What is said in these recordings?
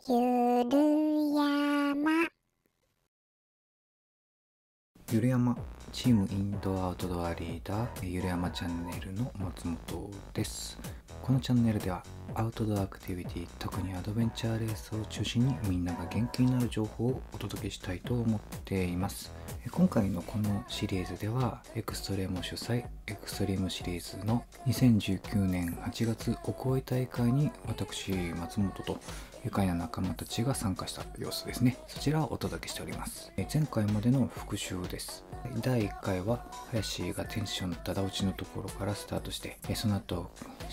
ゆるやまゆるやまチームインドアウトドアリーダーゆるやまチャンネルの松本です。このチャンネルではアウトドアアクティビティ、特にアドベンチャーレースを中心にみんなが元気になる情報をお届けしたいと思っています。今回のこのシリーズではエクストレーム主催エクストリームシリーズの2019年8月奥大大会に私松本と愉快な仲間たちが参加した様子ですね。そちらをお届けしております。前回までの復習です。第1回は林がテンションただ落ちのところからスタートして、その後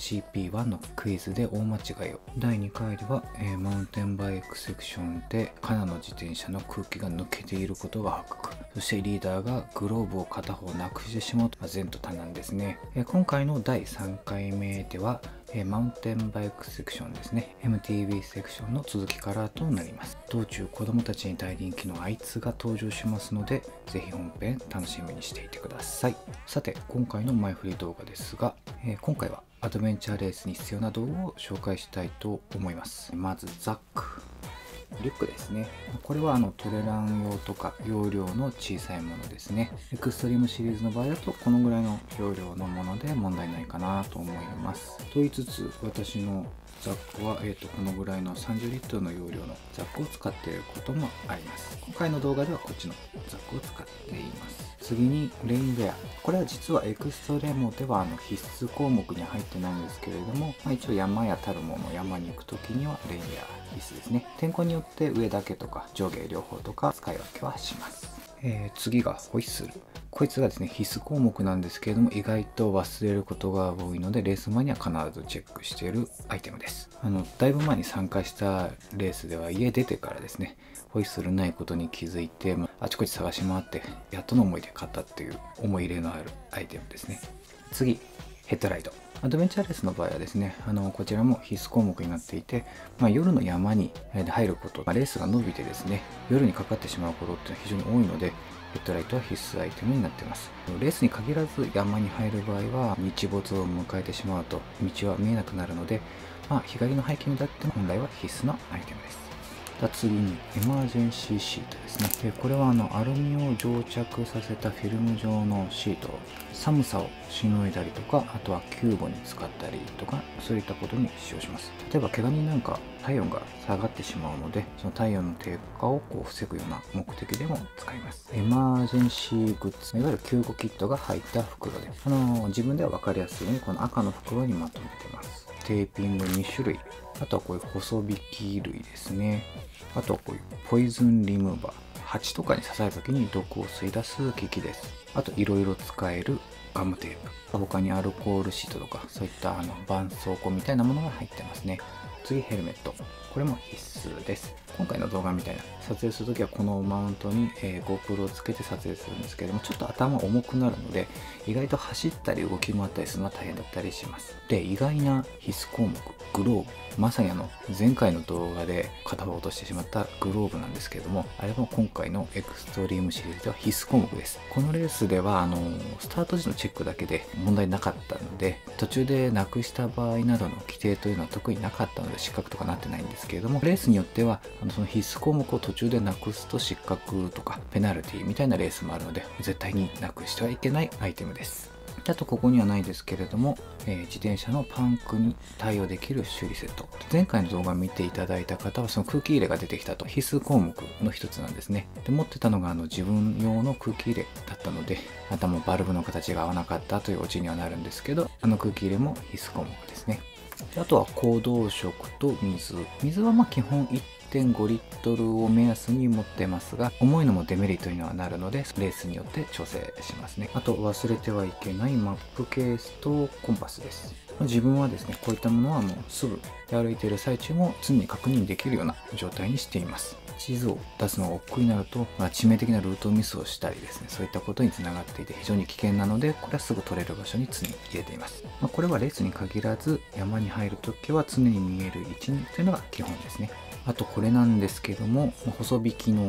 CP1 のクイズで大間違いを。第2回ではマウンテンバイクセクションでカナの自転車の空気が抜けていることが発覚。そしてリーダーがグローブを片方なくしてしまうと前途多難ですね。今回の第3回目ではマウンテンバイクセクションですね。 MTB セクションの続きからとなります。道中子供たちに大人気のあいつが登場しますので、ぜひ本編楽しみにしていてください。さて今回の前振り動画ですが、今回はアドベンチャーレースに必要な道具を紹介したいと思います。まずザック、リュックですね。これはトレラン用とか容量の小さいものですね。エクストリームシリーズの場合だとこのぐらいの容量のもので問題ないかなと思います。と言いつつ私のザックは、このぐらいの30リットルの容量のザックを使っていることもあります。今回の動画ではこっちのザックを使っています。次にレインウェア。これは実はエクストレモでは必須項目に入ってないんですけれども、一応山やたるもの山に行く時にはレインウェア必須ですね。天候によって上だけとか上下両方とか使い分けはします。次がホイッスル。こいつがですね必須項目なんですけれども、意外と忘れることが多いのでレース前には必ずチェックしているアイテムです。だいぶ前に参加したレースでは家出てからですねホイッスルないことに気づいてあちこち探し回ってやっとの思いで買ったっていう思い入れのあるアイテムですね。次、ヘッドライト。アドベンチャーレースの場合はですね、こちらも必須項目になっていて、夜の山に入ること、レースが伸びてですね、夜にかかってしまうことって非常に多いので、ヘッドライトは必須アイテムになっています。レースに限らず山に入る場合は、日没を迎えてしまうと道は見えなくなるので、日帰りのハイキングだっても本来は必須のアイテムです。次にエマージェンシーシートですね。これはアルミを蒸着させたフィルム状のシート、寒さをしのいだりとか、あとは救護に使ったりとか、そういったことに使用します。例えば怪我人なんか体温が下がってしまうので、その体温の低下を防ぐような目的でも使います。エマージェンシーグッズ、いわゆる救護キットが入った袋で、自分では分かりやすいようにこの赤の袋にまとめてます。テーピング2種類、あとはこういう細引き類ですね。あとはこういうポイズンリムーバー、蜂とかに刺された時に毒を吸い出す機器です。あといろいろ使えるガムテープ、他にアルコールシートとかそういった絆創膏みたいなものが入ってますね。次、ヘルメット。これも必須です。今回の動画みたいな撮影するときはこのマウントに、GoPro をつけて撮影するんですけれども、ちょっと頭重くなるので意外と走ったり動き回ったりするのは大変だったりします。で、意外な必須項目、グローブ。まさに前回の動画で片方落としてしまったグローブなんですけれども、あれも今回のエクストリームシリーズでは必須項目です。このレースではスタート時のチェックだけで問題なかったので、途中でなくした場合などの規定というのは特になかったので失格とかなってないんですけれども、レースによってはその必須項目を途中でなくすと失格とかペナルティみたいなレースもあるので、絶対になくしてはいけないアイテムです。あとここにはないですけれども、自転車のパンクに対応できる修理セット。前回の動画を見ていただいた方はその空気入れが出てきたと必須項目の一つなんですね。で、持ってたのが自分用の空気入れだったので、頭バルブの形が合わなかったというオチにはなるんですけど、空気入れも必須項目ですね。あとは行動食と水。水は基本1.5リットルを目安に持ってますが、重いのもデメリットにはなるので、レースによって調整しますね。あと忘れてはいけないマップケースとコンパスです。自分はですね、こういったものはもうすぐ歩いている最中も常に確認できるような状態にしています。地図を出すのが億劫になると、致命的なルートミスをしたりですね、そういったことにつながっていて非常に危険なので、これはすぐ取れる場所に常に入れています。これはレースに限らず山に入るときは常に見える位置にというのが基本ですね。あとこれなんですけども、細引きの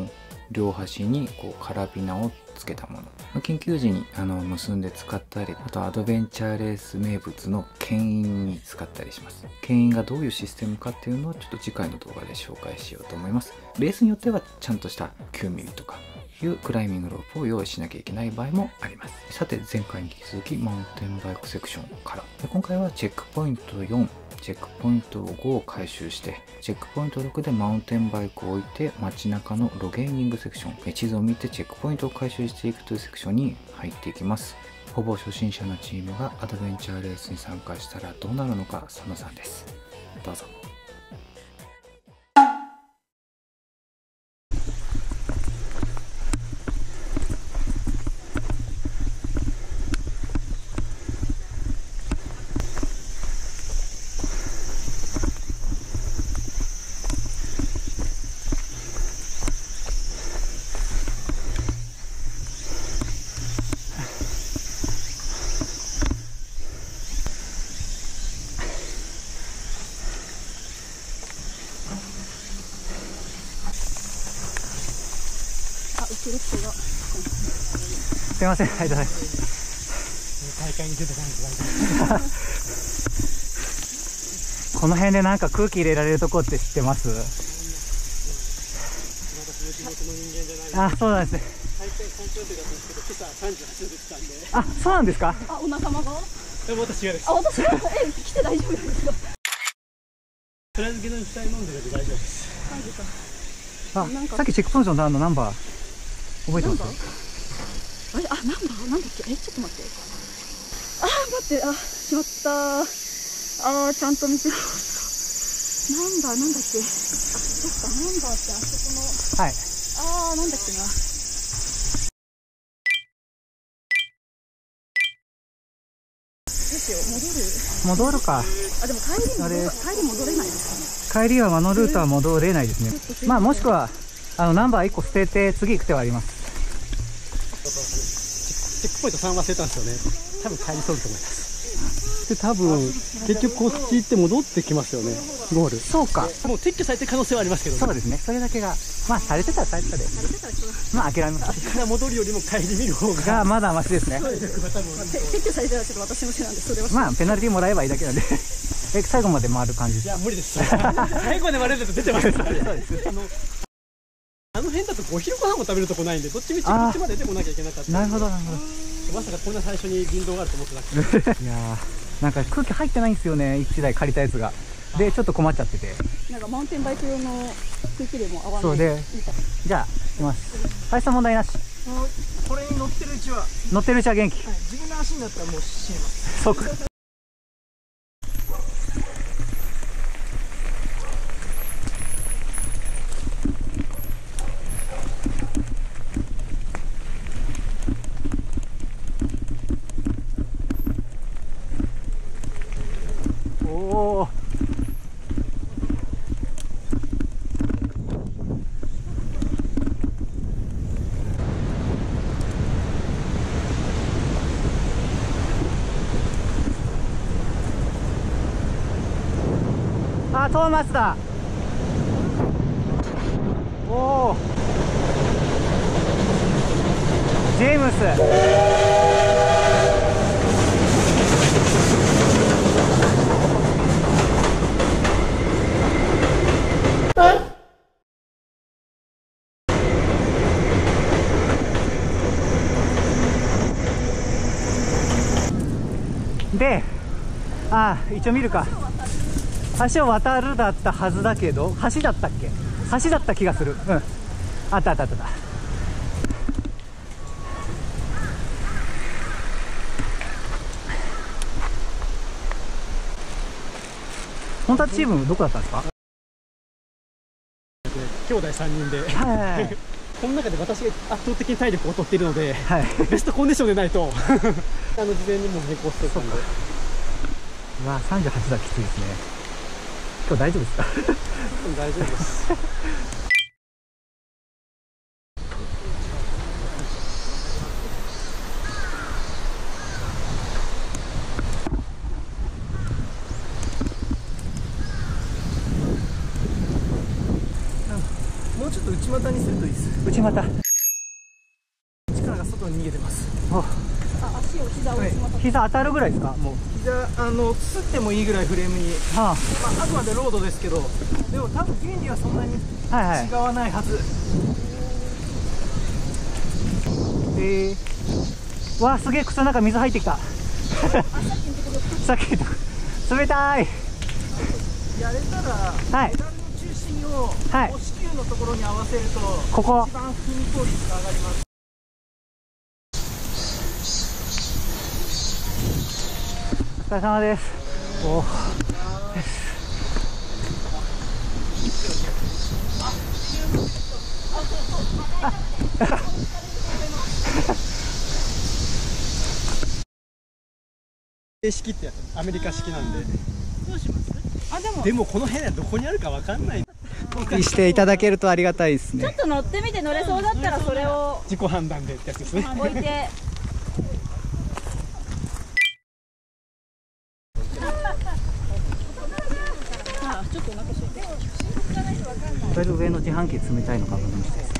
両端にこうカラビナをつけたもの、緊急時に結んで使ったり、あとアドベンチャーレース名物の牽引に使ったりします。牽引がどういうシステムかっていうのをちょっと次回の動画で紹介しようと思います。レースによってはちゃんとした 9mm とかいうクライミングロープを用意しなきゃいけない場合もあります。さて前回に引き続きマウンテンバイクセクションから、今回はチェックポイント4、チェックポイント5を回収して、チェックポイント6でマウンテンバイクを置いて街中のロゲーニングセクション、地図を見てチェックポイントを回収していくというセクションに入っていきます。ほぼ初心者のチームがアドベンチャーレースに参加したらどうなるのか、佐野さんです。どうぞ。 後ろ人がすいません、ありがとうございます。 大会に出た感じ。 この辺でなんか空気入れられるとこって知ってます？ 私の地元の人間じゃない。 あ、そうなんですね。 大会3週目だったんですけど、今朝38度で来たんで。 あ、そうなんですか？ あ、お仲間が？でも私がです。 あ、私は来て大丈夫なんですか？ プラズゲの液体飲んでるんで大丈夫です。 あ、さっきチェックポイントのナンバー覚えてます？ あれ、あ、ナンバーなんだっけ？ちょっと待って。あ、待って、しまった。ちゃんと見てなかった。ナンバーなんだっけ？そっか、ナンバーってあそこの。 はい。 なんだっけな。どうしよう、戻る。 戻るか。 でも帰り戻れないです帰りはあのルートは戻れないですね。まあもしくはナンバー1個捨てて次行く手はあります。 チェックポイント3忘れたんですよね。多分帰りそうと思います。で、多分結局こっち行って戻ってきますよね。ゴール。 そうか。 もう撤去されてる可能性はありますけどね。 そうですね。それだけがまあされてたらされてたで。まあ諦めます。 から戻るよりも帰り見る方がまだマシですね。 撤去されてたらちょっと私のせいなんで、それは。 まあペナルティもらえばいいだけなんで最後まで回る感じです。 いや無理です。最後まで回れると出てます。あの辺だとお昼ご飯も食べるとこないんで、どっちみちこっちまで出てこなきゃいけなかった。 なるほどなるほど。 まさかこんな最初に林道があると思ってなくて。 いやー、なんか空気入ってないんですよね、1台借りたやつが。でちょっと困っちゃってて、 なんかマウンテンバイク用の空気量も合わない。 そうで、じゃあ行きます。大した問題なし。 これに乗ってるうちは乗ってるうちは元気。 自分の足になったらもう死にます。 そうか。おー、トーマスだ。おお、ジェームス。で、一応見るか。橋を渡るだったはずだけど、橋だったっけ？橋だった気がする。うん。あったあったあった。本当はチームどこだったんですか？ 兄弟3人で。 はい。 この中で私が圧倒的に体力を劣っているので、 はい、 ベストコンディションでないと事前にも並行してたんで。 うわ、38だ、きついですね。今日大丈夫ですか？ 大丈夫です。もうちょっっと内股にするといいです。 内股。 力が外に逃げてます。 お、 あ、足を膝を内股。 膝当たるぐらいですか？もう。 膝すってもいいぐらいフレームに、 はまあ、あくまでロードですけど、でも多分原理はそんなにあ、はいはい違。わないはず。 わあ、すげえ、靴の中水入ってきた。さっきのとこ冷たい。 やれたら、 はいペダルの中心をはい母子球のところに合わせると、 ここ一番踏み効率が上がります。 お疲れ様です。おー、 式ってアメリカ式なんで。 どうします？あ、でもでもこの辺はどこにあるかわかんない。 していただけるとありがたいですちょっね。 と乗ってみて乗れそうだったらそれを自己判断でってやつですね。 置いて。あ、ちょっとお腹空いて。 とりあえず上の自販機冷たいの確認してですね。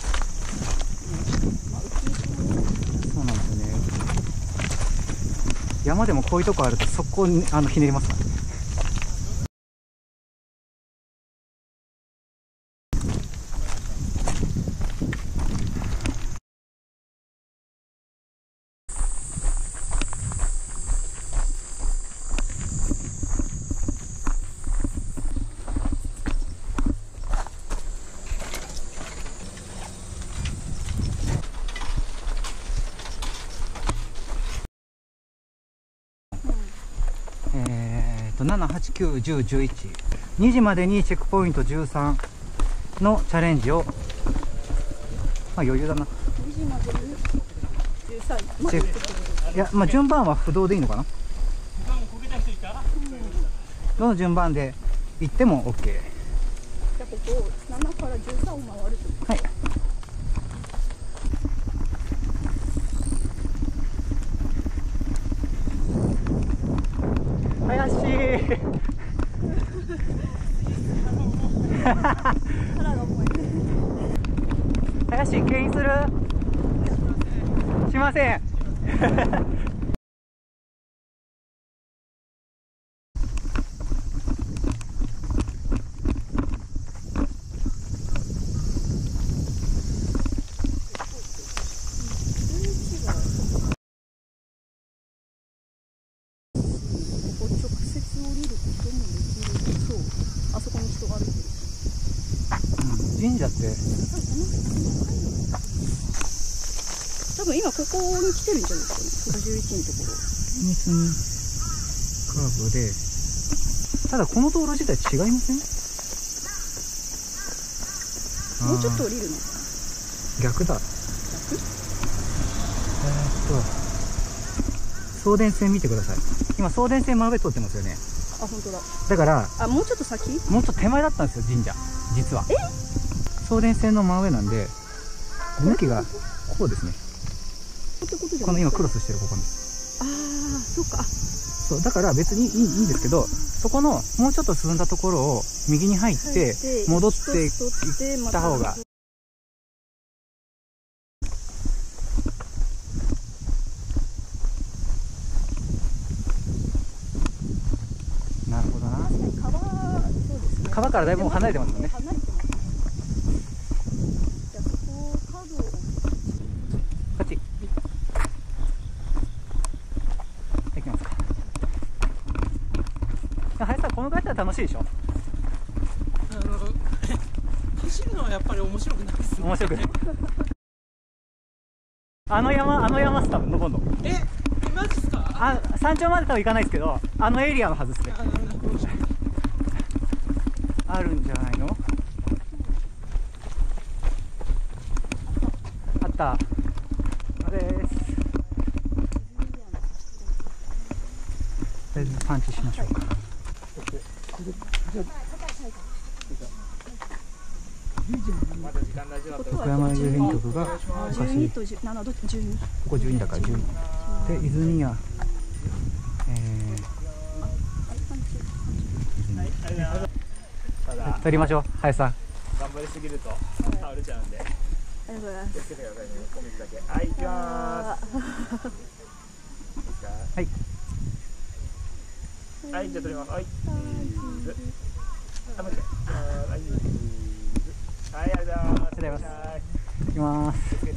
そうなんですよね。山でもこういうとこあると速攻にひねりますからね。7、8、9、10、11、2時までにチェックポイント13のチャレンジを、まあ余裕だな。 2時までに13。 チェック、いや、まあ順番は不動でいいのかな。どの順番で行っても OK。 じゃあここ7から13を回ると。 はい。怪しい。怪しい、牽引する？しません。神社って多分今ここに来てるんじゃないですかね。11のところ。 カーブで、ただこの道路自体違いません？ もうちょっと降りるのかな。 逆だ。送電線見てください。今送電線真上通ってますよね。 あ、本当だ。 だからあ、もうちょっと先？ もうちょっと手前だったんですよ、神社実は。送電線の真上なんで、向きがこうですね。この今クロスしてるここに。 ああ、そっか。 そうだから別にいいんですけど、そこのもうちょっと進んだところを右に入って戻っていった方が。なるほどな。川からだいぶもう離れてますもんね。 離れてます。じゃあそこ角を。 こっち。行きますか。林さん、このぐらいだったら楽しいでしょ。 走るのはやっぱり面白くないですね。 面白くない。あの山っす、多分登るの。 マジっすか？ 山頂まで多分行かないですけど、あのエリアのはずですね。あるんじゃないの？あった。あれです。とりあえずパンチしましょうか。岡山郵便局が 12と7どっち12？ ここ12だから12で、泉谷撮りましょう、林さん。 頑張りすぎると倒れちゃうんでありがとうございます。 気をつけてくださいね。お水だけ。はい、行きまーす。いいですか。 はい。 はい、じゃあ取ります。はい、チーズ。あ、もう一回。はい、チーズ。はい、ありがとうございます。 ありがとうございます。いきます。 気をつけ